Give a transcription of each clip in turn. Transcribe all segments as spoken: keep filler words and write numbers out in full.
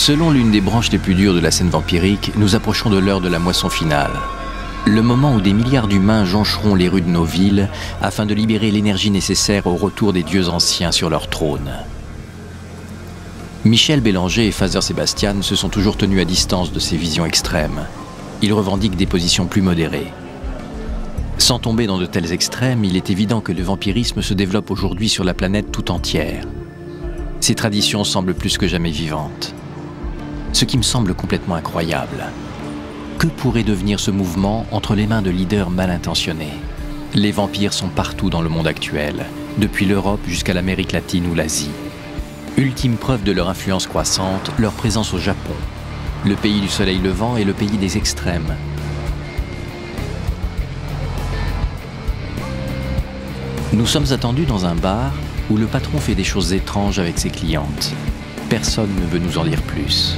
Selon l'une des branches les plus dures de la scène vampirique, nous approchons de l'heure de la moisson finale. Le moment où des milliards d'humains joncheront les rues de nos villes afin de libérer l'énergie nécessaire au retour des dieux anciens sur leur trône. Michel Bélanger et Father Sebastian se sont toujours tenus à distance de ces visions extrêmes. Ils revendiquent des positions plus modérées. Sans tomber dans de tels extrêmes, il est évident que le vampirisme se développe aujourd'hui sur la planète tout entière. Ces traditions semblent plus que jamais vivantes. Ce qui me semble complètement incroyable. Que pourrait devenir ce mouvement entre les mains de leaders mal intentionnés? Les vampires sont partout dans le monde actuel, depuis l'Europe jusqu'à l'Amérique latine ou l'Asie. Ultime preuve de leur influence croissante, leur présence au Japon, le pays du soleil levant et le pays des extrêmes. Nous sommes attendus dans un bar où le patron fait des choses étranges avec ses clientes. Personne ne veut nous en dire plus.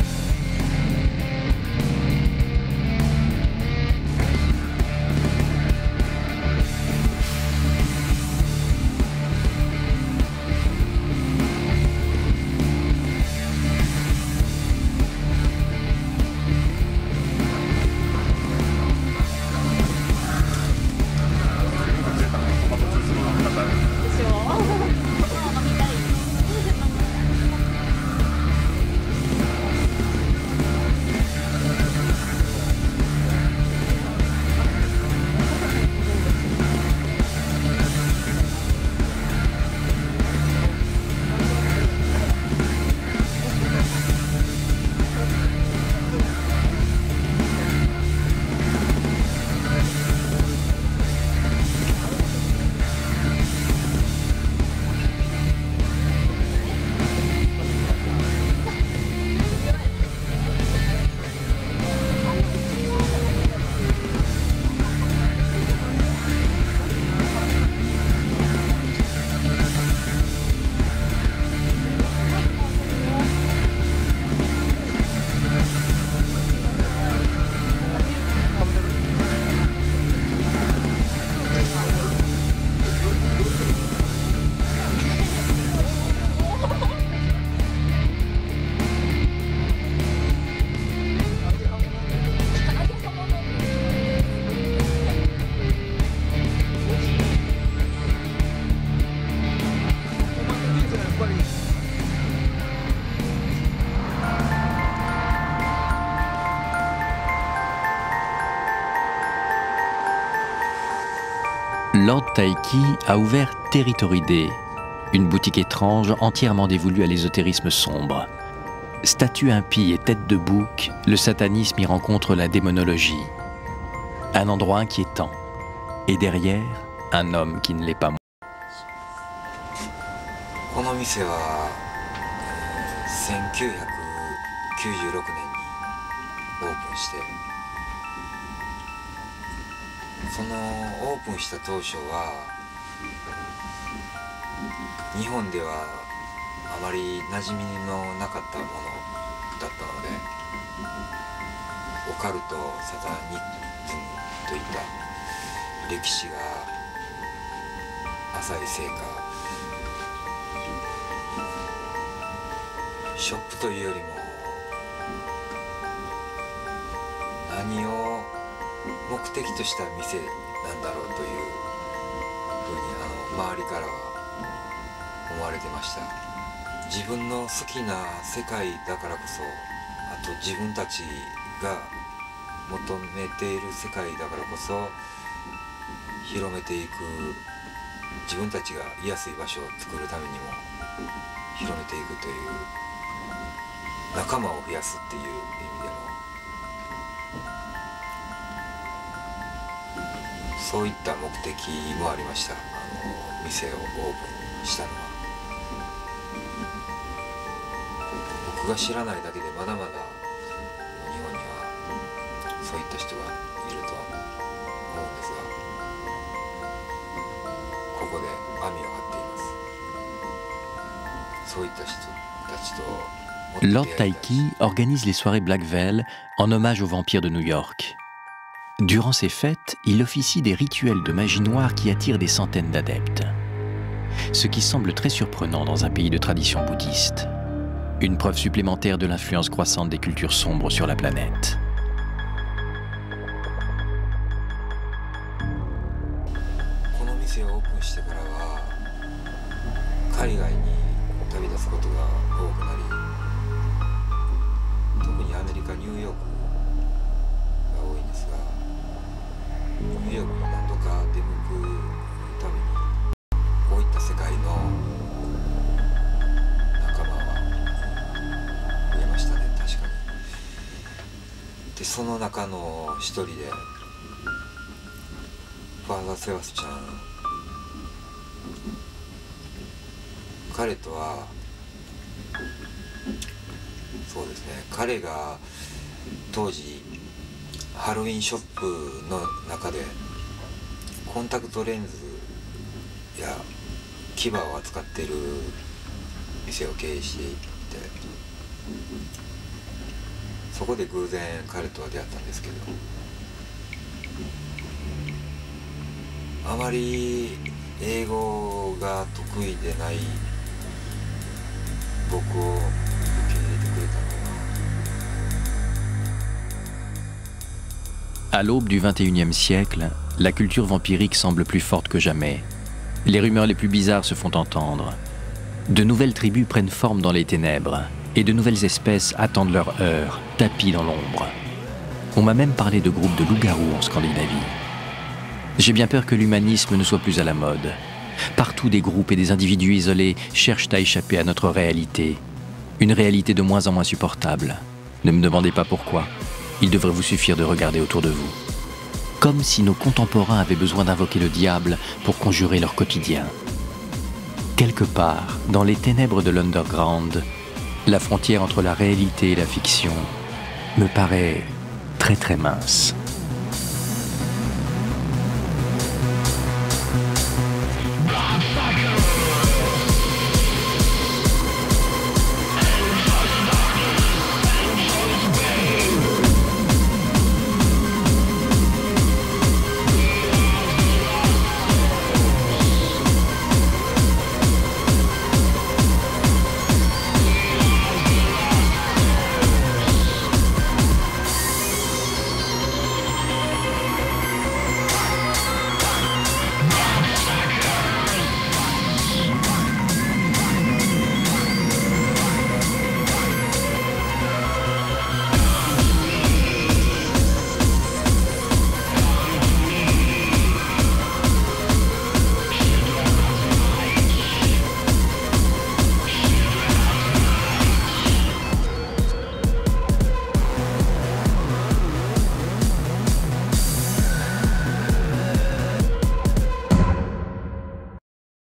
Lord Taiki a ouvert Territory Day, une boutique étrange entièrement dévolue à l'ésotérisme sombre. Statue impie et tête de bouc, le satanisme y rencontre la démonologie. Un endroit inquiétant. Et derrière, un homme qui ne l'est pas moins. この店はせんきゅうひゃくきゅうじゅうろくねんにオープンして、そのオープンした当初は日本ではあまり馴染みのなかったものだったので、オカルト、サタニズムといった歴史が浅いせいか、ショップというよりも何を目的とした店なんだろうというふうにあの周りからは思われてました。自分の好きな世界だからこそ、あと自分たちが求めている世界だからこそ広めていく、自分たちが居やすい場所を作るためにも広めていくという、仲間を増やすっていう意味でのそういった目的もありました。あの店をオープンしたのは僕が知らないだけでまだまだ日本にはそういった人がいるとは思うんですが、ここで網を張っています。そういった人たちと Lord Taiki organise les soirées Black Veil en hommage aux vampires de New York. Durant ces fêtes, il officie des rituels de magie noire qui attirent des centaines d'adeptes. Ce qui semble très surprenant dans un pays de tradition bouddhiste. Une preuve supplémentaire de l'influence croissante des cultures sombres sur la planète. この店をオープンしてからは海外に旅立つことが多くなり、特にアメリカニューヨークが多いんですが、ニューヨークに何度か出向くためにこういった世界の仲間は増えましたね。確かに。でその中の一人でファーザー・セバスチャン、彼とはそうですね、彼が当時ハロウィンショップの中でコンタクトレンズや牙を扱っている店を経営していて、そこで偶然彼とは出会ったんですけど、あまり英語が得意でない僕を受け入れてくれたのは。 À l'aube du vingt et unième siècle, la culture vampirique semble plus forte que jamais. Les rumeurs les plus bizarres se font entendre. De nouvelles tribus prennent forme dans les ténèbres, et de nouvelles espèces attendent leur heure, tapies dans l'ombre. On m'a même parlé de groupes de loups-garous en Scandinavie. J'ai bien peur que l'humanisme ne soit plus à la mode. Partout, des groupes et des individus isolés cherchent à échapper à notre réalité. Une réalité de moins en moins supportable. Ne me demandez pas pourquoi. Il devrait vous suffire de regarder autour de vous. Comme si nos contemporains avaient besoin d'invoquer le diable pour conjurer leur quotidien. Quelque part, dans les ténèbres de l'underground, la frontière entre la réalité et la fiction me paraît très très mince.